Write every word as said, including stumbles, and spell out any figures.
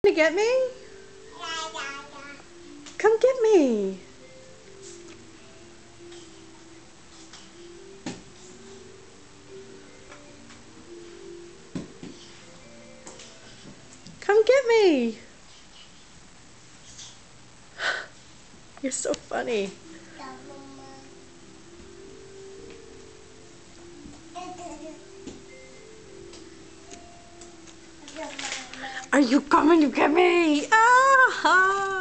to get me? Come get me. Come get me. You're so funny. Are you coming to get me? Ah!